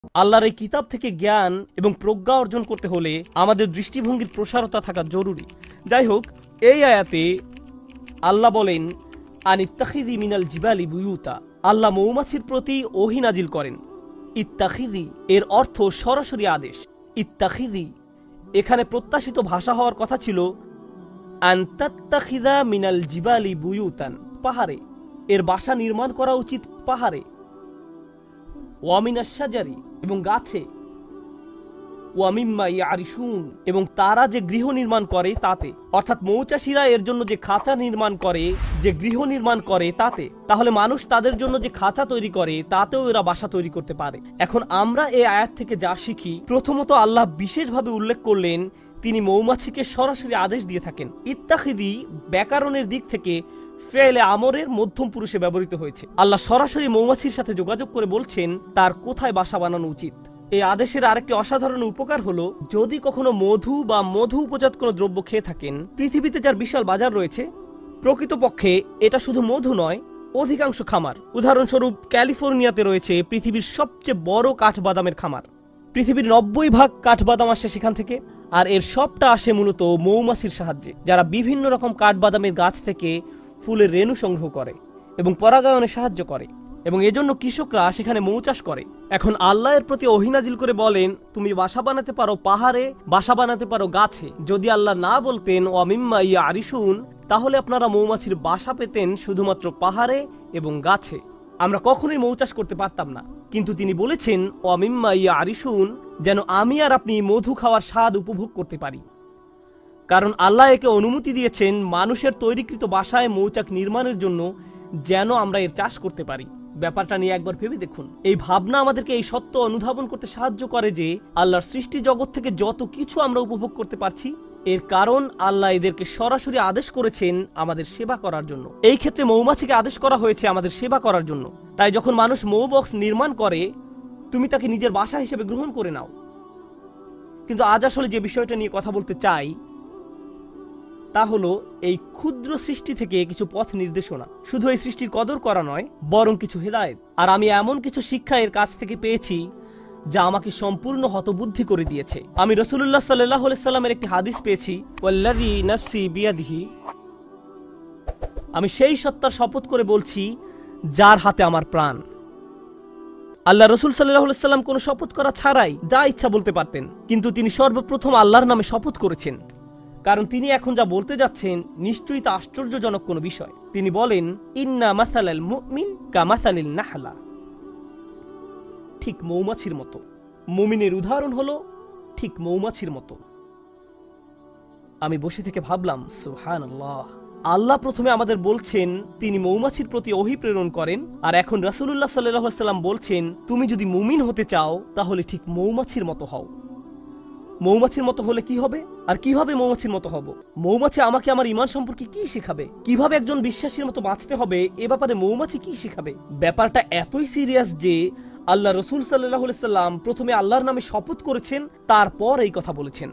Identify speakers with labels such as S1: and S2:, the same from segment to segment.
S1: আল্লাহর এই কিতাব থেকে জ্ঞান এবং প্রজ্ঞা অর্জন করতে হলে আমাদের দৃষ্টিভঙ্গির প্রসারতা থাকা জরুরি। যাই হোক, এই আয়াতে আল্লাহ বলেন আনিত্তাখিযি মিনাল জিবালি বুয়ুতা। আল্লাহ মৌমাছির প্রতি ওহী নাজিল করেন। ইত্তাখিযি এর অর্থ সরাসরি আদেশ। ইত্তাখিযি এখানে প্রত্যাশিত ভাষা হওয়ার কথা ছিল আনতাত্তাখিযা মিনাল জিবালি বুয়ুতান, পাহাড়ে। এর বাসা নির্মাণ করা উচিত পাহাড়ে। ওয়ামিনাশ শাজারি এবং গাছে। ওয়ামিম্মা ইয়ারিশুন এবং তারা যে গৃহ নির্মাণ করে তাতে, অর্থাৎ মৌচাষীরা এর জন্য যে খাঁচা নির্মাণ করে, যে গৃহ নির্মাণ করে তাতে। তাহলে মানুষ তাদের জন্য যে খাঁচা তৈরি করে তাতেও এরা বাসা তৈরি করতে পারে। এখন আমরা এই আয়াত থেকে যা শিখি, প্রথমত আল্লাহ বিশেষভাবে উল্লেখ করলেন তিনি মৌমাছিকে সরাসরি আদেশ দিয়ে থাকেন। ইত্তাখিযি ব্যাকরণের দিক থেকে ফেলে আমরের মধ্যম পুরুষে ব্যবহৃত হয়েছে। আল্লাহ সরাসরি মৌমাছির সাথে যোগাযোগ করে বলছেন তার কোথায় বাসা বানানো উচিত। এই আদেশের আরেকটি অসাধারণ উপকার হলো, যদি কখনো মধু বা মধু উপজাত কোনো দ্রব্য খেয়ে থাকেন, পৃথিবীতে যার বিশাল বাজার রয়েছে, প্রকৃতপক্ষে এটা শুধু মধু নয়, অধিকাংশ খামার। উদাহরণস্বরূপ ক্যালিফোর্নিয়াতে রয়েছে পৃথিবীর সবচেয়ে বড় কাঠবাদামের খামার। পৃথিবীর 90% কাঠবাদাম আসে সেখান থেকে, আর এর সবটা আসে মূলত মৌমাছির সাহায্যে, যারা বিভিন্ন রকম কাঠবাদামের গাছ থেকে ফুলের রেণু সংগ্রহ করে এবং পরাগায়নে সাহায্য করে, এবং এজন্য কৃষকরা সেখানে মৌ চাষ করে। এখন আল্লাহ এর প্রতি ওহী নাজিল করে বলেন তুমি বাসা বানাতে পারো পাহাড়ে, বাসা বানাতে পারো গাছে। যদি আল্লাহ না বলতেন ওয়ামিম্মা ইয়ারিশুন, তাহলে আপনারা মৌমাছির বাসা পেতেন শুধুমাত্র পাহাড়ে এবং গাছে। আমরা কখনোই মৌ চাষ করতে পারতাম না। কিন্তু তিনি বলেছেন ওয়ামিম্মা ইয়ারিশুন, যেন আমি আর আপনি মধু খাওয়ার স্বাদ উপভোগ করতে পারি। কারণ আল্লাহ একে অনুমতি দিয়েছেন মানুষের তৈরিকৃত বাসায় মৌচাক নির্মাণের জন্য, যেন আমরা এর চাষ করতে পারি। ব্যাপারটা নিয়ে একবার ভেবে দেখুন। এই ভাবনা আমাদেরকে এই সত্য অনুধাবন করতে সাহায্য করে যে আল্লাহর সৃষ্টি জগৎ থেকে যত কিছু আমরা উপভোগ করতে পারছি, এর কারণ আল্লাহ এদেরকে সরাসরি আদেশ করেছেন আমাদের সেবা করার জন্য। এই ক্ষেত্রে মৌমাছিকে আদেশ করা হয়েছে আমাদের সেবা করার জন্য। তাই যখন মানুষ মৌ বক্স নির্মাণ করে, তুমি তাকে নিজের বাসা হিসেবে গ্রহণ করে নাও। কিন্তু আজ আসলে যে বিষয়টা নিয়ে কথা বলতে চাই তা হলো এই ক্ষুদ্র সৃষ্টি থেকে কিছু পথ নির্দেশনা। শুধু এই সৃষ্টির কদর করা নয়, বরং কিছু হেদায়েত। আর আমি এমন কিছু শিক্ষা এর কাছ থেকে পেয়েছি যা আমাকে সম্পূর্ণ হতবুদ্ধি করে দিয়েছে। আমি রাসূলুল্লাহ সাল্লাল্লাহু আলাইহি সাল্লামের একটি হাদিস পেয়েছি, ওয়াল্লাযী নাফসি বিয়াদিহি, আমি সেই সত্তার শপথ করে বলছি যার হাতে আমার প্রাণ। আল্লাহ রাসূল সাল্লাল্লাহু আলাইহি সাল্লাম কোনো শপথ করা ছাড়াই যা ইচ্ছা বলতে পারতেন, কিন্তু তিনি সর্বপ্রথম আল্লাহর নামে শপথ করেছেন। কারণ তিনি এখন যা বলতে যাচ্ছেন নিশ্চয়ই তা আশ্চর্যজনক কোনো বিষয়। তিনি বলেন ইন্না মাসালাল মুমিন কামাসালিল নাহলা, ঠিক মৌমাছির মতো। মুমিনের উদাহরণ হলো ঠিক মৌমাছির মতো। আমি বসে থেকে ভাবলাম সুবহানাল্লাহ, আল্লাহ প্রথমে আমাদের বলছেন তিনি মৌমাছির প্রতি ওহী প্রেরণ করেন, আর এখন রাসূলুল্লাহ সাল্লাল্লাহু আলাইহি সাল্লাম বলছেন তুমি যদি মুমিন হতে চাও তাহলে ঠিক মৌমাছির মতো হও। মৌমাছির মতো হলে কি হবে, আর কিভাবে মৌমাছির মতো হব? মৌমাছি আমাকে আমার ঈমান সম্পর্কে কি শেখাবে? কিভাবে একজন বিশ্বাসীর মতো বাঁচতে হবে এ ব্যাপারে মৌমাছি কি শেখাবে? ব্যাপারটা এতই সিরিয়াস যে আল্লাহ রাসূল সাল্লাল্লাহু আলাইহি সাল্লাম প্রথমে আল্লাহর নামে শপথ করেছেন, তারপর এই কথা বলেছেন।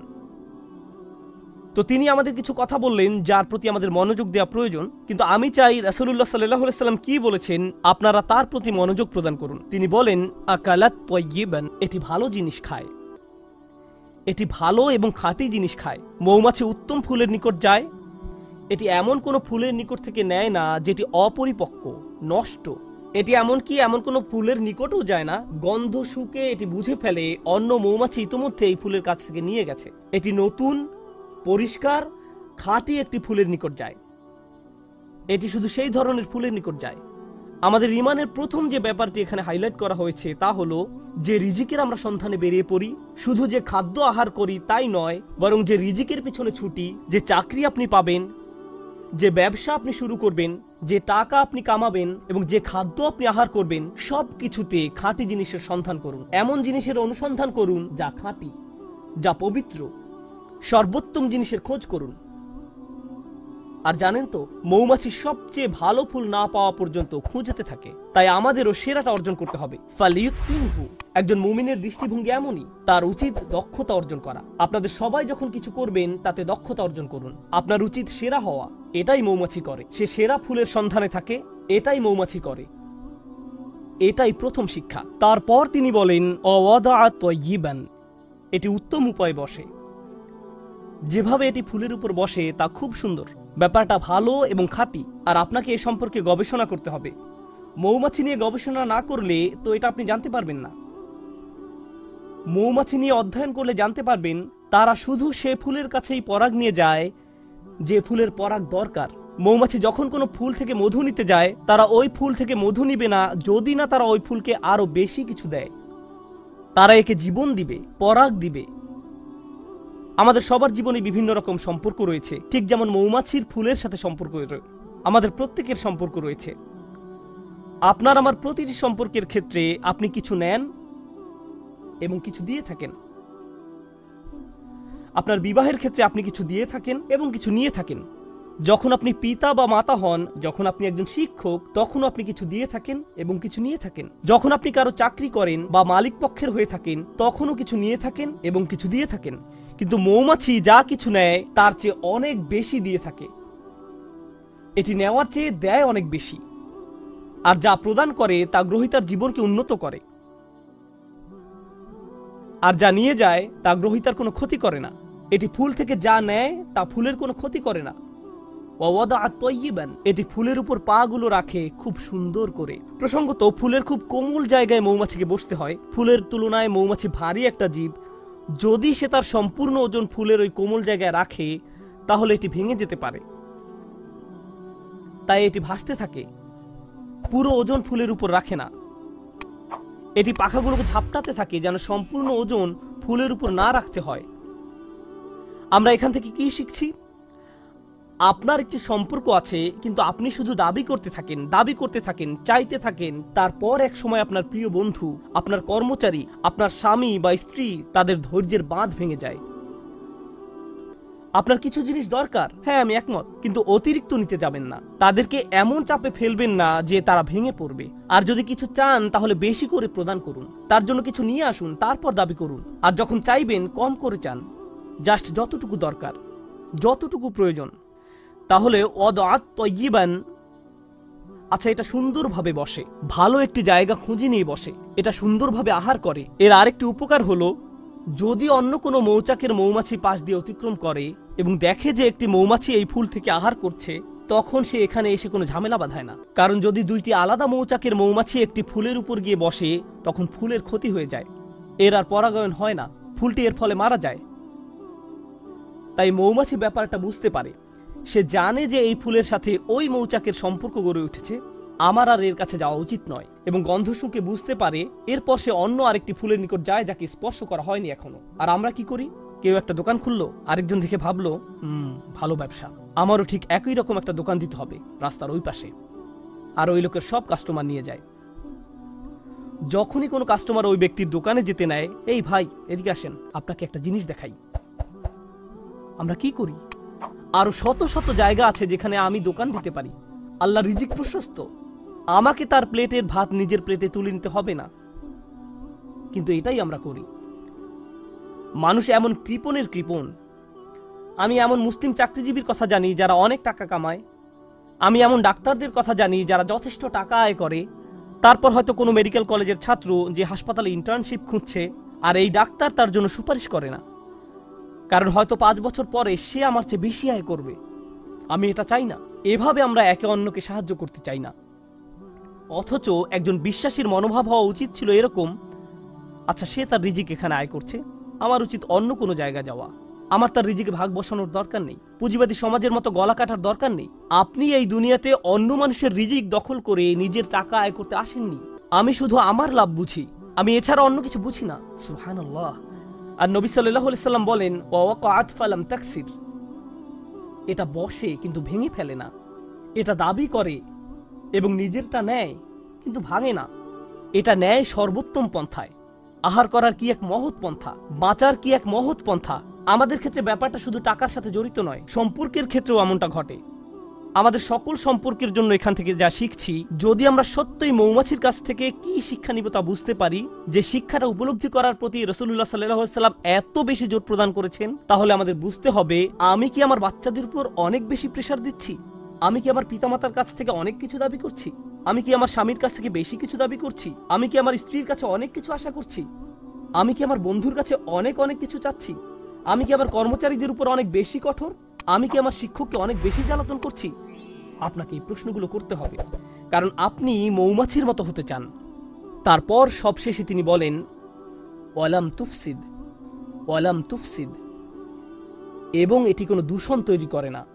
S1: তো তিনি আমাদের কিছু কথা বললেন যার প্রতি আমাদের মনোযোগ দেওয়া প্রয়োজন। কিন্তু আমি চাই রাসূলুল্লাহ সাল্লাল্লাহু আলাইহি সাল্লাম কি বলেছেন আপনারা তার প্রতি মনোযোগ প্রদান করুন। তিনি বলেন আকালাত তাইয়িবান, এটি ভালো জিনিস খায়, এটি ভালো এবং খাঁটি জিনিস খায়। মৌমাছি উত্তম ফুলের নিকট যায়, এটি এমন কোনো ফুলের নিকট থেকে নেয় না যেটি অপরিপক্ক, নষ্ট। এটি এমনকি এমন কোনো ফুলের নিকটও যায় না, গন্ধ শুকে এটি বুঝে ফেলে অন্য মৌমাছি ইতোমধ্যে এই ফুলের কাছ থেকে নিয়ে গেছে। এটি নতুন, পরিষ্কার, খাঁটি একটি ফুলের নিকট যায়। এটি শুধু সেই ধরনের ফুলের নিকট যায়। আমাদের ঈমানের প্রথম যে ব্যাপারটি এখানে হাইলাইট করা হয়েছে তা হলো যে রিজিকের আমরা সন্ধানে বেরিয়ে পড়ি, শুধু যে খাদ্য আহার করি তাই নয়, বরং যে রিজিকের পিছনে ছুটি, যে চাকরি আপনি পাবেন, যে ব্যবসা আপনি শুরু করবেন, যে টাকা আপনি কামাবেন এবং যে খাদ্য আপনি আহার করবেন, সব কিছুতে খাঁটি জিনিসের সন্ধান করুন। এমন জিনিসের অনুসন্ধান করুন যা খাঁটি, যা পবিত্র। সর্বোত্তম জিনিসের খোঁজ করুন। আর জানেন তো, মৌমাছি সবচেয়ে ভালো ফুল না পাওয়া পর্যন্ত খুঁজতে থাকে। তাই আমাদেরও সেরাটা অর্জন করতে হবে। ফালিয়ুতিনহু, একজন মুমিনের দৃষ্টিভঙ্গি এমনই, তার উচিত দক্ষতা অর্জন করা। আপনাদের সবাই যখন কিছু করবেন তাতে দক্ষতা অর্জন করুন। আপনার উচিত সেরা হওয়া, এটাই মৌমাছি করে। সে সেরা ফুলের সন্ধানে থাকে, এটাই মৌমাছি করে। এটাই প্রথম শিক্ষা। তারপর তিনি বলেন ওয়াদাআ তাইয়িবান, এটি উত্তম উপায়ে বসে। যেভাবে এটি ফুলের উপর বসে তা খুব সুন্দর, ব্যাপারটা ভালো এবং খাঁটি। আর আপনাকে এ সম্পর্কে গবেষণা করতে হবে। মৌমাছি নিয়ে গবেষণা না করলে তো এটা আপনি জানতে পারবেন না। মৌমাছি নিয়ে অধ্যয়ন করলে জানতে পারবেন তারা শুধু সে ফুলের কাছেই পরাগ নিয়ে যায় যে ফুলের পরাগ দরকার। মৌমাছি যখন কোনো ফুল থেকে মধু নিতে যায়, তারা ওই ফুল থেকে মধু নিবে না যদি না তারা ওই ফুলকে আরো বেশি কিছু দেয়। তারা একে জীবন দিবে, পরাগ দিবে। আমাদের সবার জীবনে বিভিন্ন রকম সম্পর্ক রয়েছে, ঠিক যেমন মৌমাছির ফুলের সাথে সম্পর্ক আমাদের প্রত্যেকের সম্পর্ক রয়েছে। আপনার আমার প্রতিটি সম্পর্কের ক্ষেত্রে আপনি কিছু নেন এবং কিছু দিয়ে থাকেন। আপনার বিবাহের ক্ষেত্রে আপনি কিছু দিয়ে থাকেন এবং কিছু নিয়ে থাকেন। যখন আপনি পিতা বা মাতা হন, যখন আপনি একজন শিক্ষক, তখনও আপনি কিছু দিয়ে থাকেন এবং কিছু নিয়ে থাকেন। যখন আপনি কারো চাকরি করেন বা মালিক পক্ষের হয়ে থাকেন, তখনও কিছু নিয়ে থাকেন এবং কিছু দিয়ে থাকেন। কিন্তু মৌমাছি যা কিছু নেয় তার চেয়ে অনেক বেশি দিয়ে থাকে। এটি নেওয়ার চেয়ে দেয় অনেক বেশি, আর যা প্রদান করে তা গ্রহীতার জীবনকে উন্নত করে। আর যা নিয়ে যায় তা গ্রহীতার কোনো ক্ষতি করে না। এটি ফুল থেকে যা নেয় তা ফুলের কোনো ক্ষতি করে না। ওয়াদাআ তাইয়িবান, এটি ফুলের উপর পা গুলো রাখে খুব সুন্দর করে। প্রসঙ্গত, ফুলের খুব কোমল জায়গায় মৌমাছিকে বসতে হয়। ফুলের তুলনায় মৌমাছি ভারী একটা জীব। যদি সে তার সম্পূর্ণ ওজন ফুলের ওই কোমল জায়গায় রাখে, তাহলে এটি ভেঙে যেতে পারে। তাই এটি ভাসতে থাকে, পুরো ওজন ফুলের উপর রাখে না। এটি পাখাগুলোকে ঝাপটাতে থাকে যেন সম্পূর্ণ ওজন ফুলের উপর না রাখতে হয়। আমরা এখান থেকে কি শিখছি? আপনার একটি সম্পর্ক আছে, কিন্তু আপনি শুধু দাবি করতে থাকেন, চাইতে থাকেন। তারপর এক সময় আপনার প্রিয় বন্ধু, আপনার কর্মচারী, আপনার স্বামী বা স্ত্রী, তাদের ধৈর্যের বাঁধ ভেঙে যায়। আপনার কিছু জিনিস দরকার, হ্যাঁ আমি একমত, কিন্তু অতিরিক্ত নিতে যাবেন না। তাদেরকে এমন চাপে ফেলবেন না যে তারা ভেঙে পড়বে। আর যদি কিছু চান তাহলে বেশি করে প্রদান করুন। তার জন্য কিছু নিয়ে আসুন, তারপর দাবি করুন। আর যখন চাইবেন কম করে চান, জাস্ট যতটুকু দরকার, যতটুকু প্রয়োজন। তাহলে ওয়াদাআ তাইয়িবান, আচ্ছা এটা সুন্দরভাবে বসে, ভালো একটি জায়গা খুঁজে নিয়ে বসে, এটা সুন্দরভাবে আহার করে। এর আরেকটি উপকার হলো, যদি অন্য কোনো মৌচাকের মৌমাছি পাশ দিয়ে অতিক্রম করে এবং দেখে যে একটি মৌমাছি এই ফুল থেকে আহার করছে, তখন সে এখানে এসে কোনো ঝামেলা বাঁধায় না। কারণ যদি দুইটি আলাদা মৌচাকের মৌমাছি একটি ফুলের উপর গিয়ে বসে, তখন ফুলের ক্ষতি হয়ে যায়, এর আর পরাগায়ন হয় না, ফুলটি এর ফলে মারা যায়। তাই মৌমাছি ব্যাপারটা বুঝতে পারে। সে জানে যে এই ফুলের সাথে ওই মৌচাকের সম্পর্ক গড়ে উঠেছে, আমার আর এর কাছে যাওয়া উচিত নয়। এবং গন্ধ শুঁকে বুঝতে পারে, এরপর সে অন্য আরেকটি ফুলের নিকট যায় যাকে স্পর্শ করা হয়নি এখনো। আর আমরা কি করি? কেউ একটা দোকান খুললো, আরেকজন দেখে ভাবলো ভালো ব্যবসা, আমারও ঠিক একই রকম একটা দোকান দিতে হবে রাস্তার ওই পাশে। আর ওই লোকের সব কাস্টমার নিয়ে যায়। যখনই কোনো কাস্টমার ওই ব্যক্তির দোকানে যেতে নেয়, এই ভাই এদিকে আসেন, আপনাকে একটা জিনিস দেখাই। আমরা কি করি? আরো শত শত জায়গা আছে যেখানে আমি দোকান দিতে পারি। আল্লাহ রিজিক প্রশস্ত, আমাকে তার প্লেটের ভাত নিজের প্লেটে তুলে নিতে হবে না। কিন্তু এটাই আমরা করি। মানুষ এমন কৃপণের কৃপণ। আমি এমন মুসলিম চাকরিজীবীর কথা জানি যারা অনেক টাকা কামায়। আমি এমন ডাক্তারদের কথা জানি যারা যথেষ্ট টাকা আয় করে। তারপর হয়তো কোনো মেডিকেল কলেজের ছাত্র যে হাসপাতালে ইন্টার্নশিপ খুঁজছে, আর এই ডাক্তার তার জন্য সুপারিশ করে না, কারণ হয়তো 5 বছর পরে সে আমার চেয়ে বেশি আয় করবে। আমি এটা চাই না। এভাবে আমরা একে অন্যকে সাহায্য করতে চাই না। অথচ একজন বিশ্বাসীর মনোভাব হওয়া উচিত ছিল এরকম, আচ্ছা সে তার রিজিক এখানে আয় করছে, আমার উচিত অন্য কোনো জায়গা যাওয়া। আমার তার রিজিকে ভাগ বসানোর দরকার নেই। পুঁজিবাদী সমাজের মতো গলা কাটার দরকার নেই। আপনি এই দুনিয়াতে অন্য মানুষের রিজিক দখল করে নিজের টাকা আয় করতে আসেননি। আমি শুধু আমার লাভ বুঝি, আমি এছাড়া অন্য কিছু বুঝি না। সুবহানাল্লাহ। আর নবী সাল্লাল্লাহু আলাইহি সাল্লাম বলেন, ওয়াকাআত ফালাম তাকসির, এটা বসে কিন্তু ভেঙে ফেলে না, এটা দাবি করে এবং নিজেরটা নেয় কিন্তু ভাঙে না। এটা নেয় সর্বোত্তম পন্থায়। আহার করার কি এক মহৎ পন্থা, বাঁচার কি এক মহৎ পন্থা। আমাদের ক্ষেত্রে ব্যাপারটা শুধু টাকার সাথে জড়িত নয়, সম্পর্কের ক্ষেত্রেও এমনটা ঘটে। আমাদের সকল সম্পর্কের জন্য এখান থেকে যা শিখছি, যদি আমরা সত্যই মৌমাছির কাছ থেকে কি শিক্ষা নিব তা বুঝতে পারি, যে শিক্ষাটা উপলব্ধি করার প্রতি রাসূলুল্লাহ সাল্লাল্লাহু আলাইহি ওয়াসাল্লাম এত বেশি জোর প্রদান করেছেন, তাহলে আমাদের বুঝতে হবে আমি কি আমার বাচ্চাদের উপর অনেক বেশি প্রেসার দিচ্ছি? আমি কি আমার পিতামাতার কাছ থেকে অনেক কিছু দাবি করছি? আমি কি আমার স্বামীর কাছ থেকে বেশি কিছু দাবি করছি? আমি কি আমার স্ত্রীর কাছে অনেক কিছু আশা করছি? আমি কি আমার বন্ধুর কাছে অনেক অনেক কিছু চাচ্ছি? আমি কি আমার কর্মচারীদের উপর অনেক বেশি কঠোর? আমি কি আমার শিক্ষককে অনেক বেশি জ্বালাতন করছি? আপনাকে এই প্রশ্নগুলো করতে হবে, কারণ আপনি মৌমাছির মতো হতে চান। তারপর সবশেষে তিনি বলেন, ওয়ালাম তুফসিদ, ওয়ালাম তুফসিদ, এবং এটি কোনো দূষণ তৈরি করে না।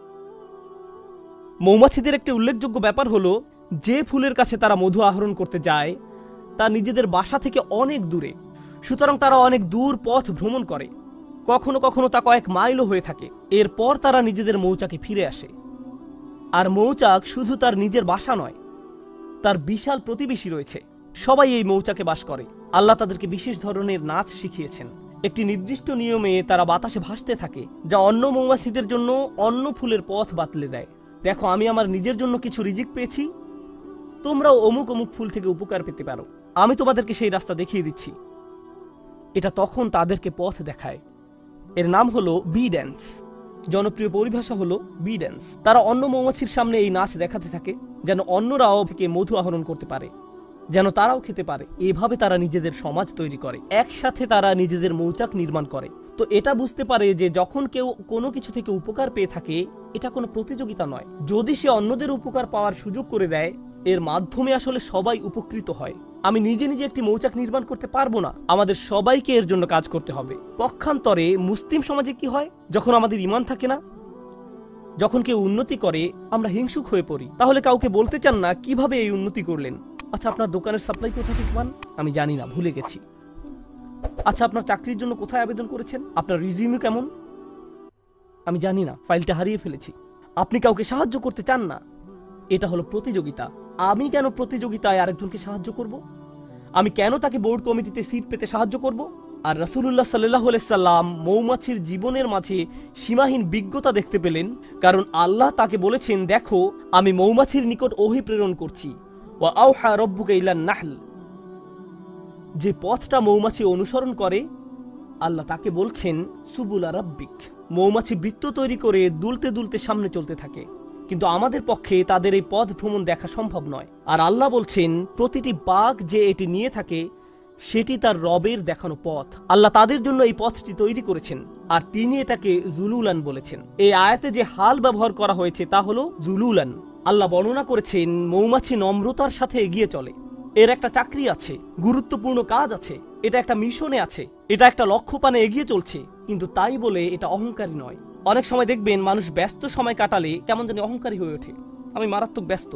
S1: মৌমাছিদের একটি উল্লেখযোগ্য ব্যাপার হলো, যে ফুলের কাছে তারা মধু আহরণ করতে যায় তা নিজেদের বাসা থেকে অনেক দূরে, সুতরাং তারা অনেক দূর পথ ভ্রমণ করে, কখনো কখনো তা কয়েক মাইলও হয়ে থাকে। এরপর তারা নিজেদের মৌচাকে ফিরে আসে। আর মৌচাক শুধু তার নিজের বাসা নয়, তার বিশাল প্রতিবেশী রয়েছে। সবাই এই মৌচাকে বাস করে। আল্লাহ তাদেরকে বিশেষ ধরনের নাচ শিখিয়েছেন। একটি নির্দিষ্ট নিয়মে তারা বাতাসে ভাসতে থাকে, যা অন্য মৌমাছিদের জন্য অন্য ফুলের পথ বাতলে দেয়। দেখো, আমি আমার নিজের জন্য কিছু রিজিক পেয়েছি, তোমরাও অমুক অমুক ফুল থেকে উপকার পেতে পারো। আমি তোমাদেরকে সেই রাস্তা দেখিয়ে দিচ্ছি। এটা তখন তাদেরকে পথ দেখায়। এর নাম হলো বি ড্যান্স। জনপ্রিয় পরিভাষা হলো বি ড্যান্স। তারা অন্য মৌমাছির সামনে এই নাচ দেখাতে থাকে, যেন অন্যরাও থেকে মধু আহরণ করতে পারে, যেন তারাও খেতে পারে। এভাবে তারা নিজেদের সমাজ তৈরি করে, একসাথে তারা নিজেদের মৌচাক নির্মাণ করে। তো এটা বুঝতে পারে যে যখন কেউ কোনো কিছু থেকে উপকার পেয়ে থাকে, এটা কোনো প্রতিযোগিতা নয়। যদি সে অন্যদের উপকার পাওয়ার সুযোগ করে দেয়, এর মাধ্যমে আসলে সবাই উপকৃত হয়। আমি নিজে নিজে একটি মৌচাক নির্মাণ করতে পারবো না, আমাদের সবাইকে এর জন্য কাজ করতে হবে। পক্ষান্তরে মুসলিম সমাজে কি হয়? যখন আমাদের ঈমান থাকে না, যখন কেউ উন্নতি করে, আমরা হিংসুক হয়ে পড়ি। তাহলে কাউকে বলতে চান না কিভাবে এই উন্নতি করলেন। আচ্ছা, আপনার দোকানের সাপ্লাই কোথা থেকে পান? আমি জানি না, ভুলে গেছি। আচ্ছা, আপনার চাকরির জন্য কোথায় আবেদন করেছেন? আপনার রিজিউম কেমন? আমি জানি না, ফাইলটা হারিয়ে ফেলেছি। আপনি কাউকে সাহায্য করতে চান না। এটা হলো প্রতিযোগিতা। আমি কেন প্রতিযোগিতায় আরেকজনকে সাহায্য করব? আমি কেন তাকে বোর্ড কমিটিতে সিট পেতে সাহায্য করব? আর রাসূলুল্লাহ সাল্লাল্লাহু আলাইহি সাল্লাম মৌমাছির জীবনের মাঝে সীমাহীন বিজ্ঞতা দেখতে পেলেন, কারণ আল্লাহ তাকে বলেছেন, দেখো, আমি মৌমাছির নিকট ওহী প্রেরণ করছি। ওয়া আওহা রাব্বুকা ইলান নাহল। যে পথটা মৌমাছি অনুসরণ করে, আল্লাহ তাকে বলছেন সুবুলা রাব্বিক। মৌমাছি বৃত্ত তৈরি করে দুলতে দুলতে সামনে চলতে থাকে, কিন্তু আমাদের পক্ষে তাদের এই পথ ভ্রমণ দেখা সম্ভব নয়। আর আল্লাহ বলছেন, প্রতিটি বাঘ যে এটি নিয়ে থাকে সেটি তার রবের দেখানো পথ। আল্লাহ তাদের জন্য এই পথটি তৈরি করেছেন, আর তিনি এটাকে জুলুলান বলেছেন। এই আয়াতে যে হাল ব্যবহার করা হয়েছে তা হলো জুলুলান। আল্লাহ বর্ণনা করেছেন, মৌমাছি নম্রতার সাথে এগিয়ে চলে। এর একটা চাকরি আছে, গুরুত্বপূর্ণ কাজ আছে, এটা একটা মিশনে আছে, এটা একটা লক্ষ্য পানে এগিয়ে চলছে, কিন্তু তাই বলে এটা অহংকারী নয়। অনেক সময় দেখবেন মানুষ ব্যস্ত সময় কাটালে কেমন জানি অহংকারী হয়ে ওঠে। আমি মারাত্মক ব্যস্ত,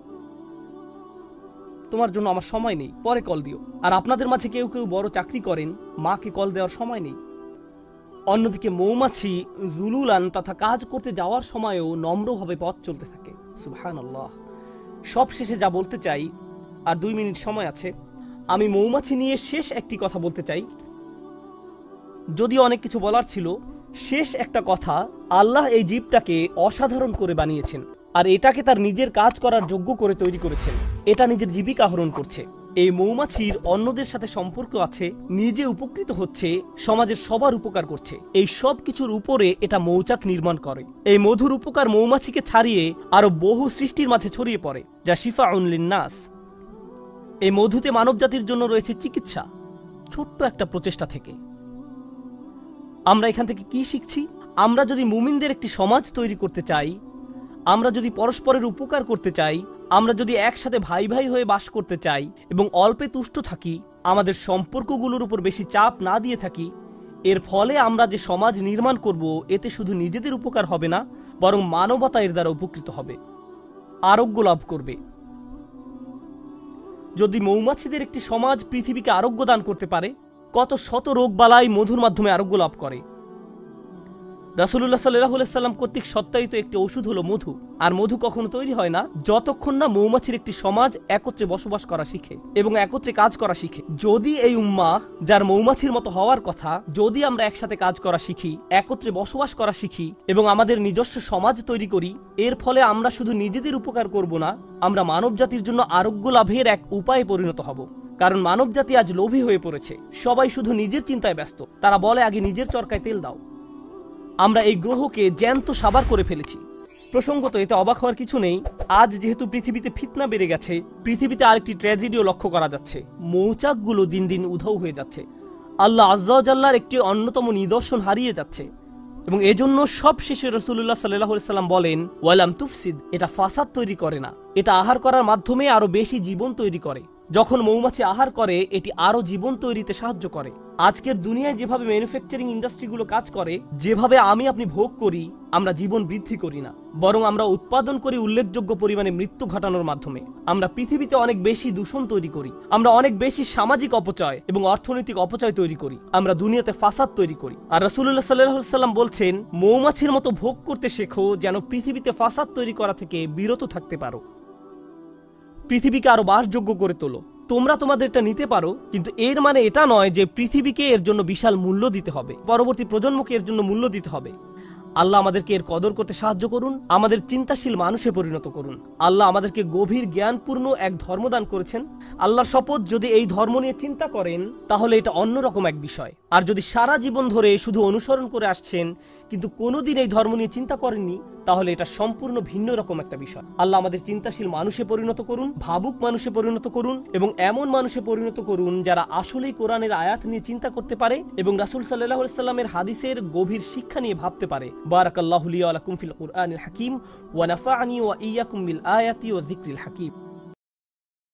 S1: তোমার জন্য আমার সময় নেই, পরে কল দিও। আর আপনাদের মাঝে কেউ কেউ বড় চাকরি করেন, মাকে কল দেওয়ার সময় নেই। অন্যদিকে মৌমাছি জুলুলান তথা কাজ করতে যাওয়ার সময়ও নম্রভাবে পথ চলতে থাকে। সুবহানাল্লাহ। সব শেষে যা বলতে চাই, আর 2 মিনিট সময় আছে, আমি মৌমাছি নিয়ে শেষ একটি কথা বলতে চাই। যদিও অনেক কিছু বলার ছিল, শেষ একটা কথা, আল্লাহ এই জীবটাকে অসাধারণ করে বানিয়েছেন, আর এটাকে তার নিজের কাজ করার যোগ্য করে তৈরি করেছেন। এটা নিজের জীবিকা আহরণ করছে। এই মৌমাছির অন্যদের সাথে সম্পর্ক আছে, নিজে উপকৃত হচ্ছে, সমাজের সবার উপকার করছে। এই সব কিছুর উপরে এটা মৌচাক নির্মাণ করে। এই মধুর উপকার মৌমাছিকে ছাড়িয়ে আরো বহু সৃষ্টির মাঝে ছড়িয়ে পড়ে, যা শিফাউন লিন্নাস। এই মধুতে মানবজাতির জন্য রয়েছে চিকিৎসা, ছোট্ট একটা প্রচেষ্টা থেকে। আমরা এখান থেকে কি শিখছি? আমরা যদি মুমিনদের একটি সমাজ তৈরি করতে চাই, আমরা যদি পরস্পরের উপকার করতে চাই, আমরা যদি একসাথে ভাই ভাই হয়ে বাস করতে চাই এবং অল্পে তুষ্ট থাকি, আমাদের সম্পর্কগুলোর উপর বেশি চাপ না দিয়ে থাকি, এর ফলে আমরা যে সমাজ নির্মাণ করব, এতে শুধু নিজেদের উপকার হবে না, বরং মানবতা এর দ্বারা উপকৃত হবে, আরোগ্য লাভ করবে। যদি মৌমাছিদের একটি সমাজ পৃথিবীকে আরোগ্য দান করতে পারে, কত শত রোগ বালাই মধুর মাধ্যমে আরোগ্য লাভ করে। রাসূলুল্লাহ সাল্লাল্লাহু আলাইহি সাল্লাম কর্তৃক সত্যায়িত একটি ওষুধ হলো মধু। আর মধু কখনো তৈরি হয় না যতক্ষণ না মৌমাছির একটি সমাজ একত্রে বসবাস করা শিখে এবং একত্রে কাজ করা শিখে। যদি এই উম্মাহ, যার মৌমাছির মতো হওয়ার কথা, যদি আমরা একসাথে কাজ করা শিখি, একত্রে বসবাস করা শিখি এবং আমাদের নিজস্ব সমাজ তৈরি করি, এর ফলে আমরা শুধু নিজেদের উপকার করব না, আমরা মানব জাতির জন্য আরোগ্য লাভের এক উপায়ে পরিণত হব। কারণ মানব জাতি আজ লোভী হয়ে পড়েছে, সবাই শুধু নিজের চিন্তায় ব্যস্ত। তারা বলে, আগে নিজের চরকায় তেল দাও। আমরা এই গ্রহকে জ্যান্ত সাবার করে ফেলেছি। প্রসঙ্গত এতে অবাক হওয়ার কিছু নেই। আজ যেহেতু পৃথিবীতে ফিতনা বেড়ে গেছে, পৃথিবীতে আরেকটি ট্র্যাজেডিও লক্ষ্য করা যাচ্ছে। মৌচাকগুলো দিন দিন উধাও হয়ে যাচ্ছে। আল্লাহ আজ্জা ওয়া জাল্লার একটি অন্যতম নিদর্শন হারিয়ে যাচ্ছে এবং এজন্য সব শেষে রাসূলুল্লাহ সাল্লাল্লাহু আলাইহি সাল্লাম বলেন, ওয়ালাম তুফসিদ, এটা ফাসাদ তৈরি করে না, এটা আহার করার মাধ্যমে আরো বেশি জীবন তৈরি করে। যখন মৌমাছি আহার করে এটি আরো জীবন তৈরিতে সাহায্য করে। আজকের দুনিয়ায় যেভাবে ম্যানুফ্যাকচারিং ইন্ডাস্ট্রিগুলো কাজ করে, যেভাবে আপনি ভোগ করি, আমরা জীবন বৃদ্ধি করি না, বরং আমরা উৎপাদন করি উল্লেখযোগ্য পরিমাণে মৃত্যু ঘটানোর মাধ্যমে। আমরা পৃথিবীতে অনেক বেশি দূষণ তৈরি করি, আমরা অনেক বেশি সামাজিক অপচয় এবং অর্থনৈতিক অপচয় তৈরি করি, আমরা দুনিয়াতে ফাসাদ তৈরি করি। আর রাসূলুল্লাহ সাল্লাল্লাহু আলাইহি সাল্লাম বলছেন, মৌমাছির মতো ভোগ করতে শেখো যেন পৃথিবীতে ফাসাদ তৈরি করা থেকে বিরত থাকতে পারো। পৃথিবীকে আরো বাসযোগ্য করে তোলো। তোমরা তোমাদেরটা নিতে পারো, কিন্তু এর মানে এটা নয় যে পৃথিবীকে এর জন্য বিশাল মূল্য দিতে হবে, পরবর্তী প্রজন্মকে এর জন্য মূল্য দিতে হবে। আল্লাহ আমাদেরকে এর কদর করতে সাহায্য করুন, আমাদের চিন্তাশীল মানুষে পরিণত করুন। আল্লাহ আমাদেরকে গভীর জ্ঞানপূর্ণ এক ধর্ম দান করেছেন। আল্লাহর শপথ, যদি এই ধর্ম নিয়ে চিন্তা করেন তাহলে এটা অন্যরকম এক বিষয়। আর যদি সারা জীবন ধরে শুধু অনুসরণ করে আসছেন কিন্তু কোনোদিন এই ধর্ম নিয়ে চিন্তা করেননি, তাহলে এটা সম্পূর্ণ ভিন্ন রকম একটা বিষয়। আল্লাহ আমাদের চিন্তাশীল মানুষে পরিণত করুন, ভাবুক মানুষে পরিণত করুন এবং এমন মানুষে পরিণত করুন যারা আসলেই কোরআনের আয়াত নিয়ে চিন্তা করতে পারে এবং রাসূল সাল্লাল্লাহু আলাইহি সাল্লামের হাদিসের গভীর শিক্ষা নিয়ে ভাবতে পারে। বারাকাল্লাহু লি ওয়া লাকুম ফিল কুরআনিল হাকীম ওয়া নাফা'নি ওয়া ইয়্যাকুম বিল আয়াতি ওয়া যিকরিল হাকীম।